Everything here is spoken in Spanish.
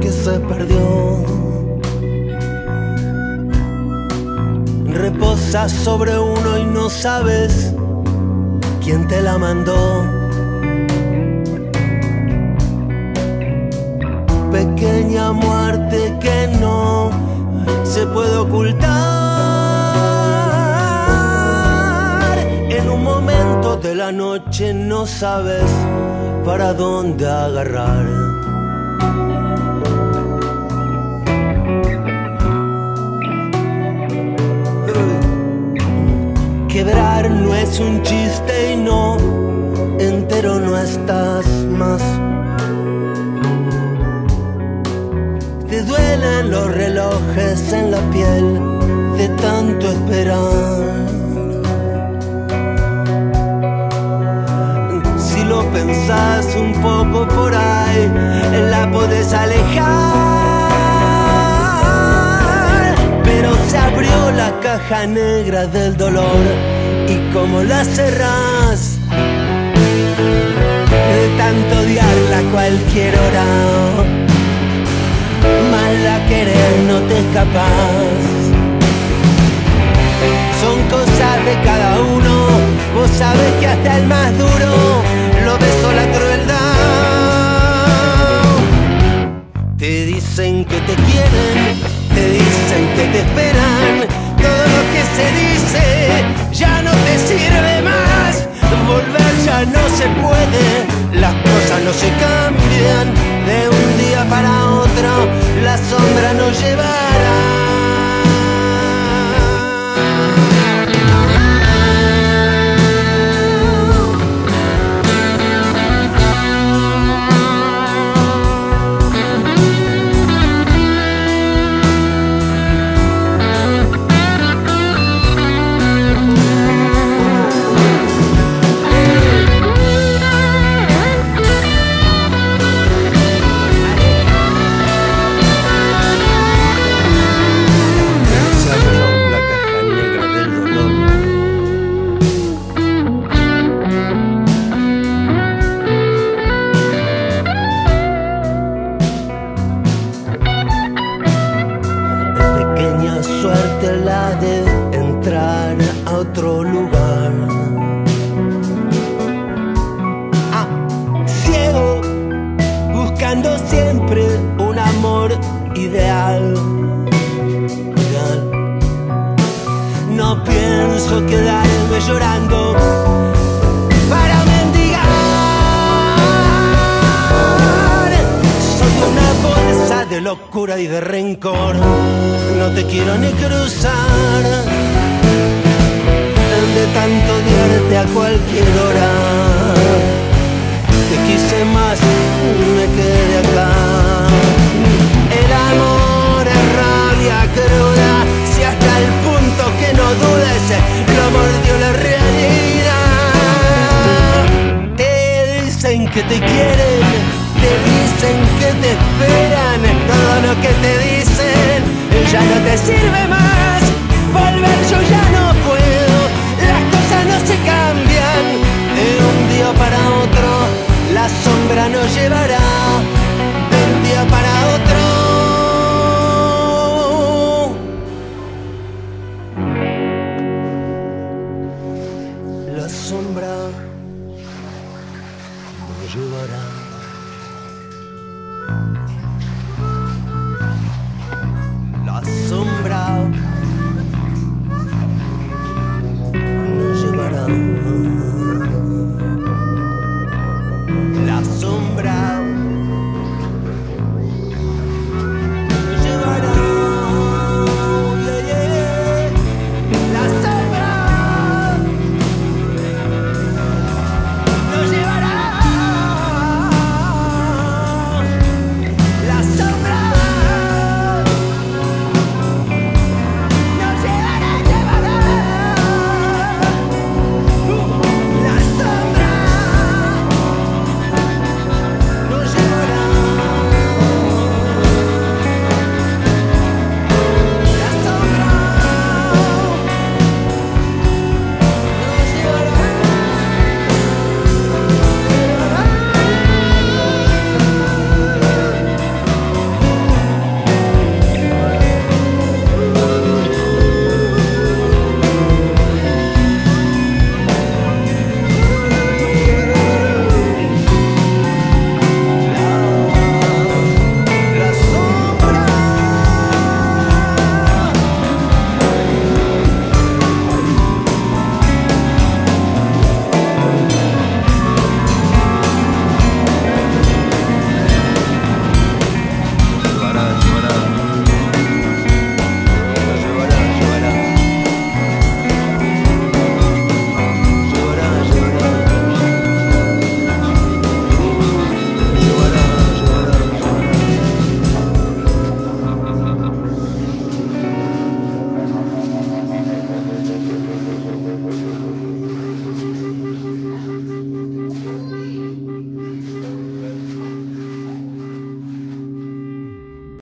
que se perdió. Reposa sobre uno y no sabes quién te la mandó. Pequeña muerte que no se puede ocultar. En un momento de la noche no sabes para dónde agarrar. Quebrar no es un chiste y no, entero no estás más. Te duelen los relojes en la piel de tanto esperar. Si lo pensás un poco por ahí, la podés alejar. Pero se abrió la caja negra del dolor y como la cerrás, de tanto odiarla a cualquier hora, mala querer no te escapas. Son cosas de cada uno, vos sabés que hasta el más duro lo besó la crueldad. Te dicen que te quieren, te dicen que te esperan. Todo lo que se dice ya no te sirve más. Volver ya no se puede, las cosas no se cambian. De un día para otro la sombra nos llevará. Suerte la de entrar a otro lugar. Ciego, buscando siempre un amor ideal. No pienso quedarme llorando para mendigar. Soy una bolsa de locura y de rencor. No te quiero ni cruzar, de tanto odiarte a cualquier hora. Te quise más, me quedé acá.